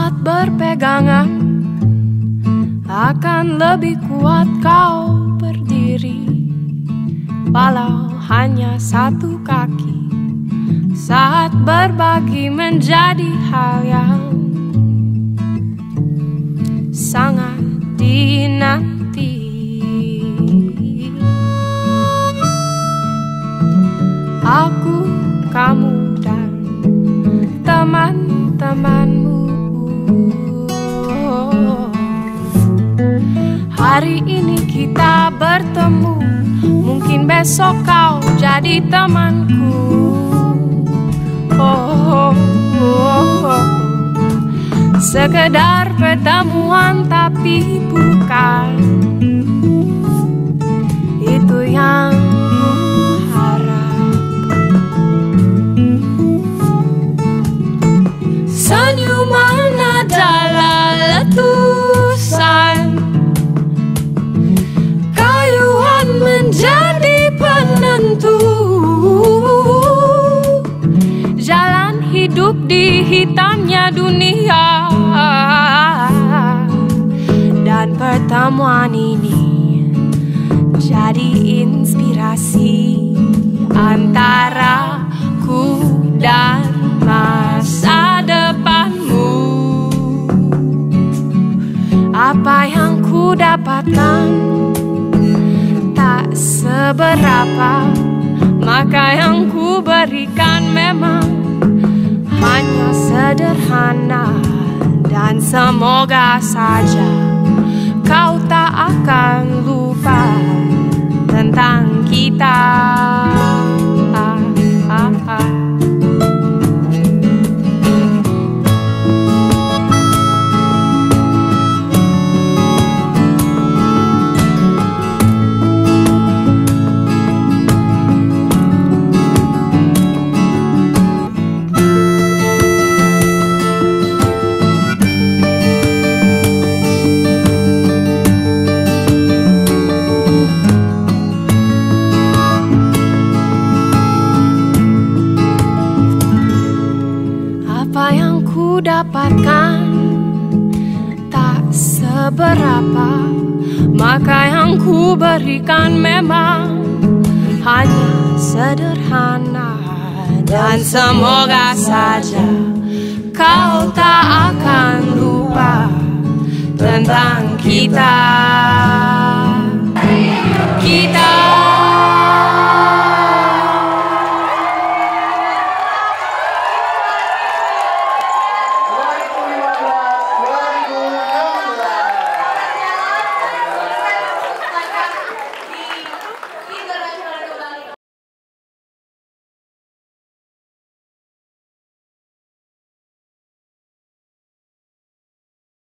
Saat berpegangan akan lebih kuat kau berdiri, walau hanya satu kaki. Saat berbagi menjadi hal yang sangat dinanti. Aku, kamu, dan teman-temanmu. Hari ini kita bertemu, mungkin besok kau jadi temanku. Sekedar pertemuan tapi bukan itu yang ku harap. Senyuman adalah letusan, kayuhan menjadi penentu. Jalan hidup di hitamnya dunia, dan pertemuan ini jadi inspirasi antara ku dan masa depanmu. Apa yang ku dapatkan tak seberapa, maka yang ku berikan memang hanya sederhana. Dan semoga saja kau tak akan lupa tentang kita. Apa yang ku dapatkan tak seberapa, maka yang ku berikan memang hanya sederhana. Dan semoga saja kau tak akan lupa tentang kita.